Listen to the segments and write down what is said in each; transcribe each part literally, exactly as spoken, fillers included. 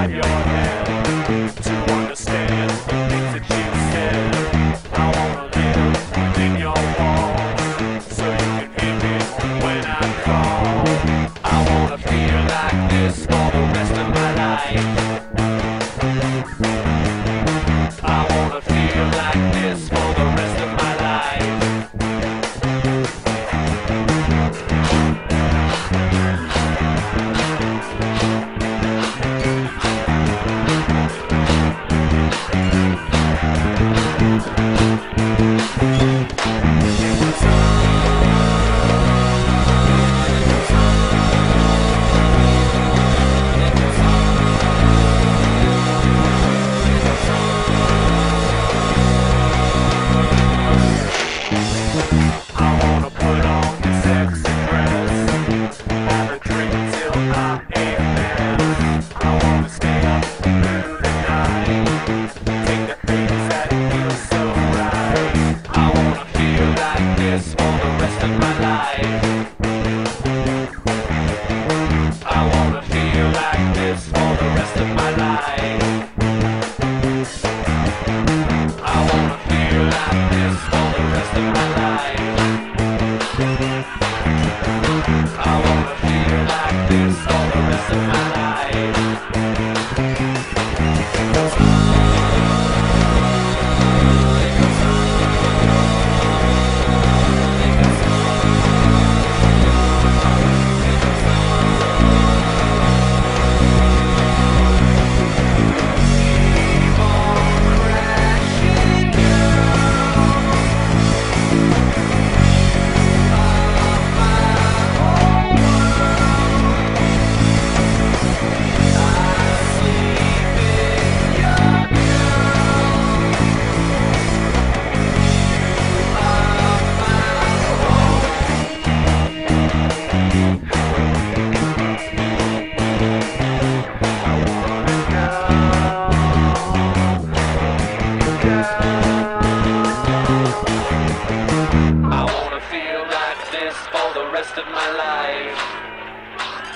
grab your hand to understand the things that you said. I wanna live within your walls so you can hear me when I call. I wanna feel like this for the rest of my life. I wanna feel like this for the rest of my life.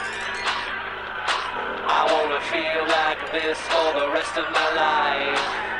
I wanna feel like this for the rest of my life.